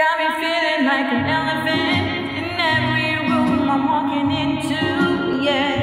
Got me feeling like an elephant in every room I'm walking into, yeah.